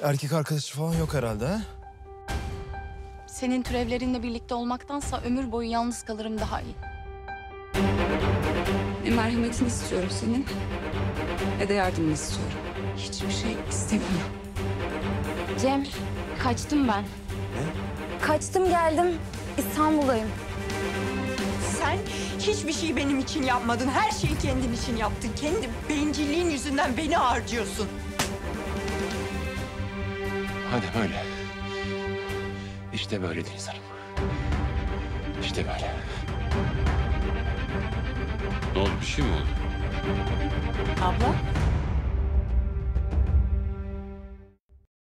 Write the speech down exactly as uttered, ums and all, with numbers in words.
Erkek arkadaşı falan yok herhalde ha? Senin türevlerinle birlikte olmaktansa ömür boyu yalnız kalırım daha iyi. Ne merhametini istiyorum senin, ne de yardımını istiyorum. Hiçbir şey istemiyorum. Cem, kaçtım ben. Kaçtım geldim. İstanbul'dayım. Sen hiçbir şey benim için yapmadın. Her şeyi kendin için yaptın. Kendi bencilliğin yüzünden beni harcıyorsun. Hadi böyle. İşte böyle Deniz Hanım. İşte böyle. Ne oldu, bir şey mi oldu? Abla?